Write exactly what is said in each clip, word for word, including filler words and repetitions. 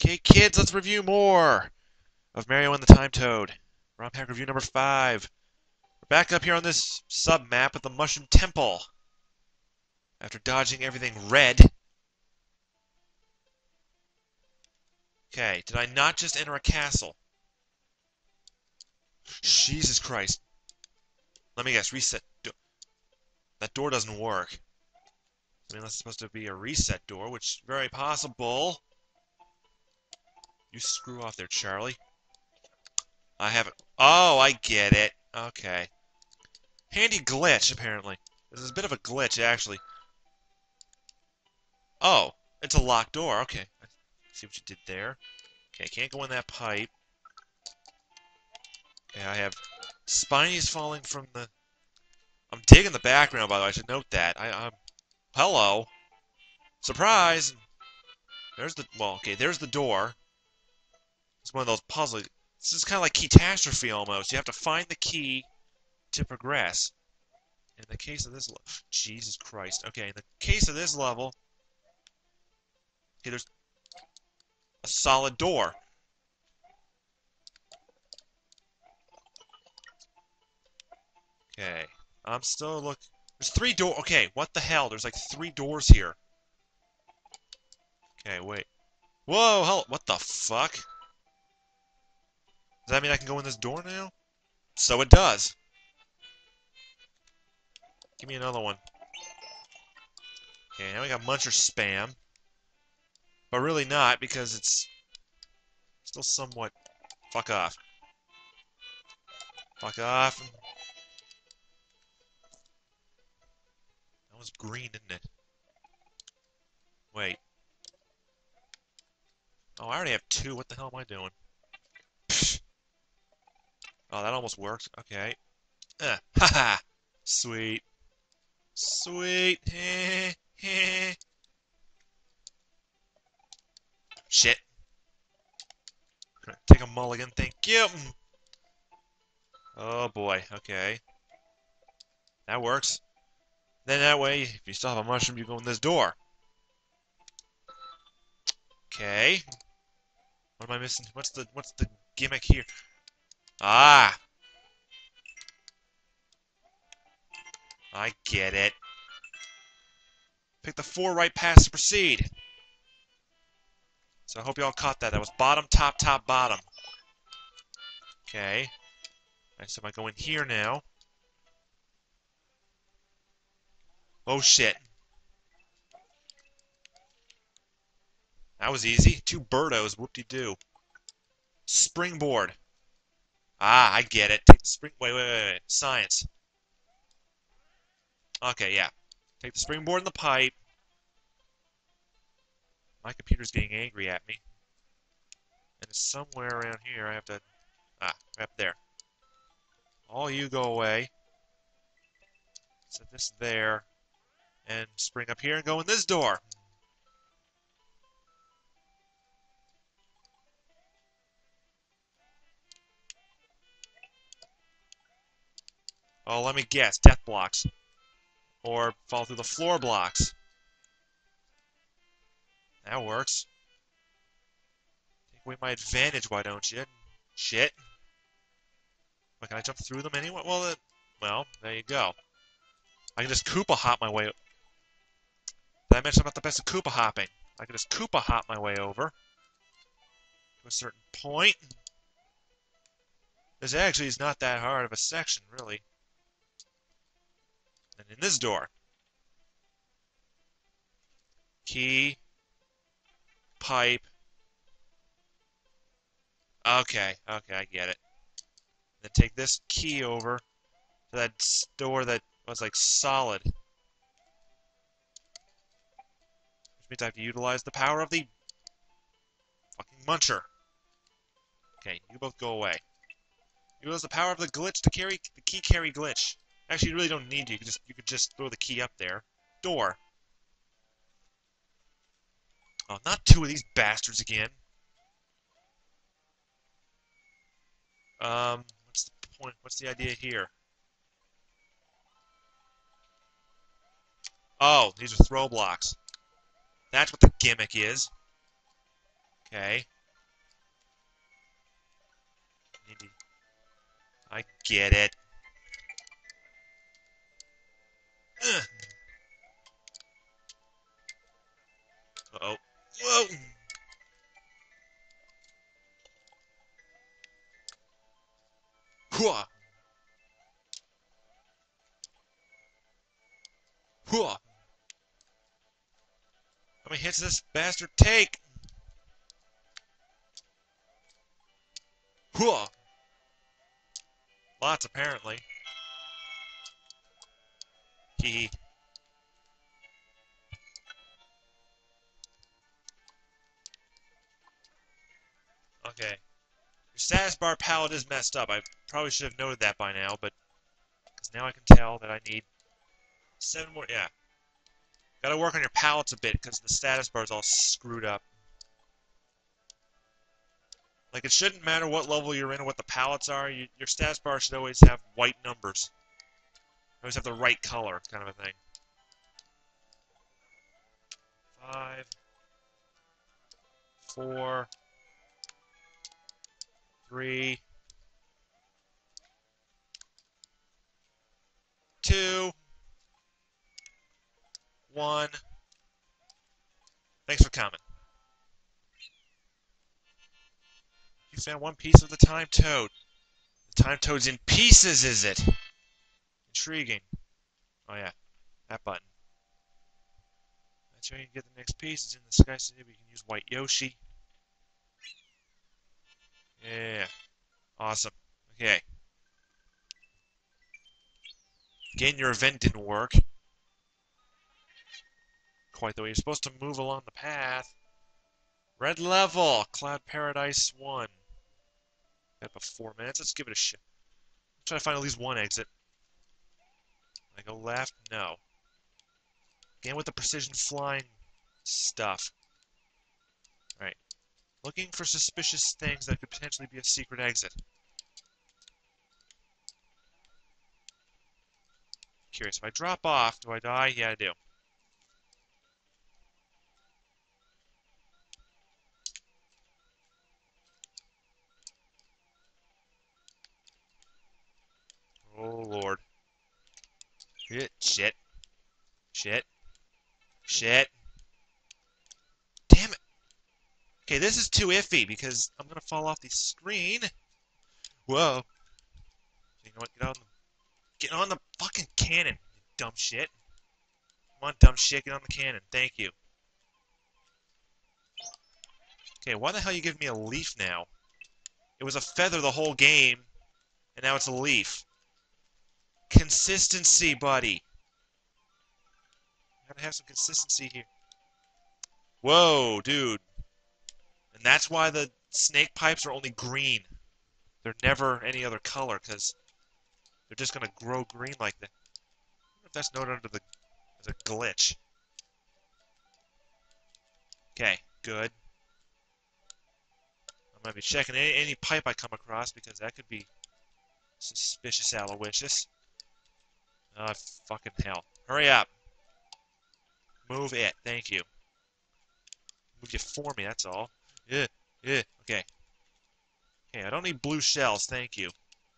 Okay, kids, let's review more of Mario and the Time Toad. ROM Hack review number five. We're back up here on this sub-map with the Mushroom Temple. After dodging everything red. Okay, did I not just enter a castle? Jesus Christ. Let me guess, reset. Do that door doesn't work. I mean, that's supposed to be a reset door, which is very possible. You screw off there, Charlie. I haven't. Oh, I get it. Okay. Handy glitch, apparently. This is a bit of a glitch, actually. Oh, it's a locked door. Okay. I see what you did there. Okay, can't go in that pipe. Okay, I have Spinies falling from the... I'm digging the background, by the way. I should note that. I, I'm... Hello. Surprise! There's the... Well, okay, there's the door. It's one of those puzzles. This is kind of like Catastrophe, almost. You have to find the key to progress. In the case of this... Jesus Christ. Okay, in the case of this level... Okay, there's a solid door. Okay. I'm still look. There's three doors. Okay, what the hell? There's like three doors here. Okay, wait. Whoa, hell, what the fuck? Does that mean I can go in this door now? So it does. Give me another one. Okay, now we got Muncher spam. But really not, because it's still somewhat... Fuck off. Fuck off. That was green, didn't it? Wait. Oh, I already have two. What the hell am I doing? Psh. Oh, that almost worked. Okay. Uh, haha. Sweet. Sweet. Heh, heh. Shit. Take a mulligan, thank you. Oh boy, okay. That works. Then that way, if you still have a mushroom, you go in this door. Okay. What am I missing? What's the what's the gimmick here? Ah! I get it. Pick the four right paths to proceed. So I hope y'all caught that. That was bottom, top, top, bottom. Okay. Alright, so if I go in here now. Oh shit. That was easy. Two birdos, whoop-de-doo. Springboard. Ah, I get it. Take the spring... Wait, wait, wait, wait. Science. Okay, yeah. Take the springboard in the pipe. My computer's getting angry at me. And it's somewhere around here. I have to... Ah, right up there. All you go away. Set this there. And spring up here and go in this door. Oh, let me guess. Death blocks. Or fall through the floor blocks. That works. Take away my advantage, why don't you? Shit. But can I jump through them anyway? Well, uh, well, there you go. I can just Koopa hop my way... Did I mention about the best of Koopa hopping? I can just Koopa hop my way over. To a certain point. This actually is not that hard of a section, really. And in this door. Key. Pipe. Okay, okay, I get it. Then take this key over to that door that was like solid. Which means I have to utilize the power of the fucking muncher. Okay, you both go away. Utilize the power of the glitch to carry the key carry glitch. Actually, you really don't need to. You could just you could just throw the key up there. Door. Oh, not two of these bastards again. Um, what's the point? What's the idea here? Oh, these are throw blocks. That's what the gimmick is. Okay. I get it. Ugh. Uh-oh. Whoa! Hua! Hua! How many hits does this bastard take? Hua! Lots, apparently. Hee. Okay. Your status bar palette is messed up. I probably should have noted that by now, but because now I can tell that I need seven more. Yeah. Gotta work on your palettes a bit because the status bar is all screwed up. Like, it shouldn't matter what level you're in or what the palettes are. You, your status bar should always have white numbers. Always have the right color, kind of a thing. Five. Four. Three. Two. One. Thanks for coming. You found one piece of the time toad. The time toad's in pieces, is it? Intriguing. Oh yeah, that button. That's where you can get the next piece. It's in the Sky City. We can use White Yoshi. Yeah. Awesome. Okay. Again, your event didn't work. Quite the way you're supposed to move along the path. Red level. Cloud Paradise one. Got about four minutes. Let's give it a shot. Try to find at least one exit. I go left? No. Again with the precision flying stuff. Alright. Looking for suspicious things that could potentially be a secret exit. Curious, if I drop off, do I die? Yeah, I do. Oh, Lord. Shit. Shit. Shit. Shit. Damn it. Okay, this is too iffy because I'm gonna fall off the screen. Whoa. You know what? Get on the, get on the fucking cannon, you dumb shit. Come on, dumb shit, get on the cannon. Thank you. Okay, why the hell you giving me a leaf now? It was a feather the whole game, and now it's a leaf. Consistency, buddy. Gotta have some consistency here. Whoa, dude. And that's why the snake pipes are only green. They're never any other color, because they're just gonna grow green like that. I wonder if that's noted under the as a glitch. Okay, good. I'm gonna be checking any, any pipe I come across, because that could be suspicious Aloysius. Oh, fucking hell. Hurry up. Move it. Thank you. Move you for me, that's all. Yeah, yeah. Okay. Okay, I don't need blue shells, thank you.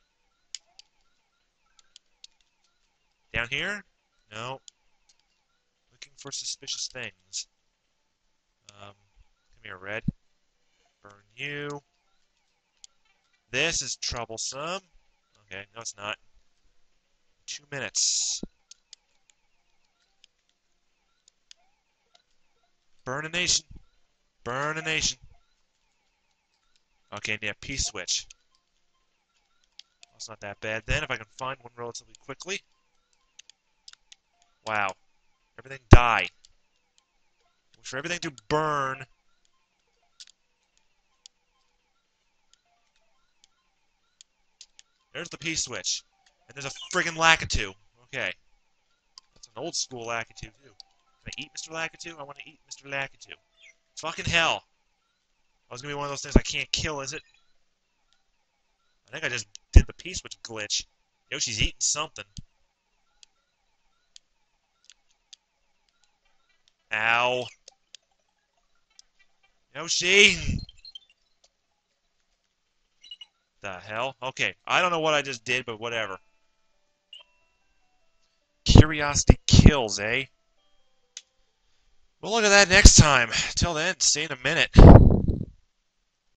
Down here? No. Looking for suspicious things. Um, come here, red. Burn you. This is troublesome. Okay, no it's not. Two minutes. Burn a nation. Burn a nation. Okay, yeah, P-switch. That's not that bad then, if I can find one relatively quickly. Wow. Everything die. Wait for everything to burn. There's the P-switch. And there's a friggin' Lakitu. Okay. That's an old school Lakitu, too. Can I eat Mister Lakitu? I want to eat Mister Lakitu. Fucking hell. I was gonna be one of those things I can't kill, is it? I think I just did the P-switch glitch. Yoshi's eating something. Ow. Yoshi! The hell? Okay, I don't know what I just did, but whatever. Curiosity kills, eh? We'll look at that next time. Till then, see you in a minute.